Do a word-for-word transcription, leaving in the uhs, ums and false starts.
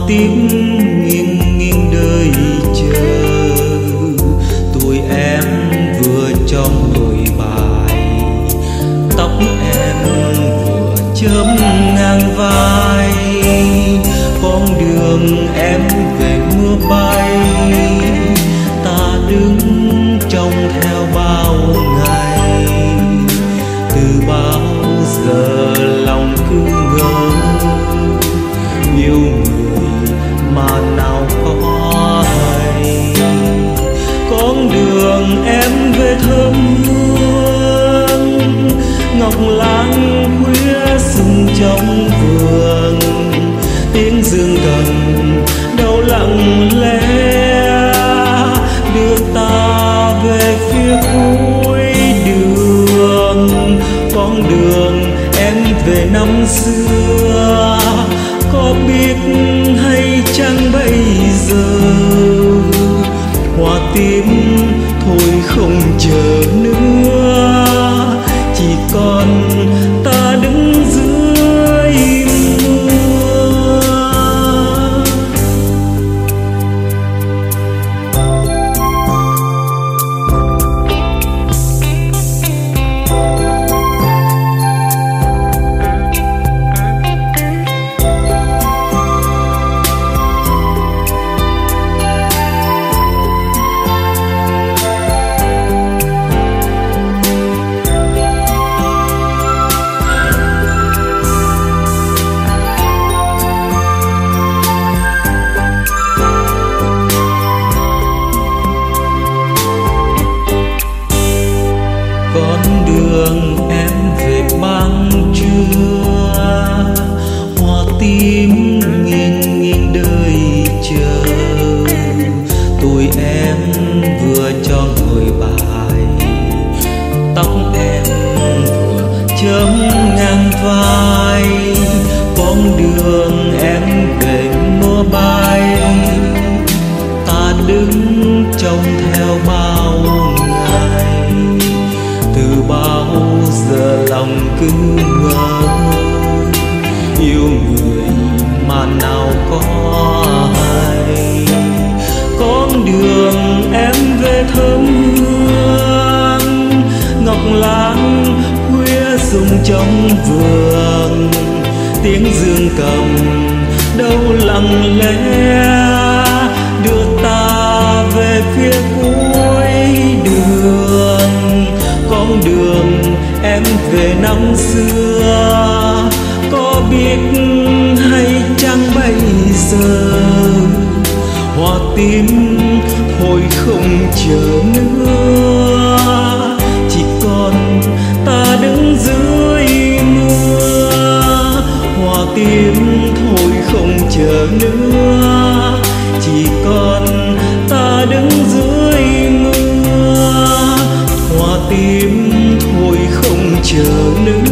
tím nghiêng nghiêng đời chờ. Tuổi em vừa trong đôi bài, tóc em vừa chớm ngang vai. Con đường em về mưa bay, ta đứng trông theo bao ngày. Từ bao giờ lòng cứ ngỡ yêu người mà nào có hay. Con đường em về thơm hương, ngọc lan khuya sừng trong vườn. Tiếng dương cầm đâu lặng lẽ đưa ta về phía cuối đường. Con đường em về năm xưa, có biết hay chăng bây giờ? Hoa tím thôi không chờ nữa, chỉ còn ta đứng dưới mưa. Con đường em về ban trưa, hoa tím nghiêng nghiêng đời chờ. Tuổi em vừa tròn mười bài, tóc em vừa chớm ngang vai. Con đường em về mưa bay, ta đứng trông theo bao ngày. Từ bao giờ lòng cứ ngỡ yêu người mà nào có hay. Con đường em về thơm hương, ngọc lan khuya rụng trong vườn. Tiếng dương cầm đâu lặng lẽ đưa ta về phía cuối đường. Con đường em về năm xưa, có biết hay chăng bây giờ? Hoa tím thôi không chờ nữa, chỉ còn ta đứng dưới mưa. Hoa tím thôi không chờ nữa, chỉ còn ta đứng dưới mưa. Hoa tím thôi không chờ nữa,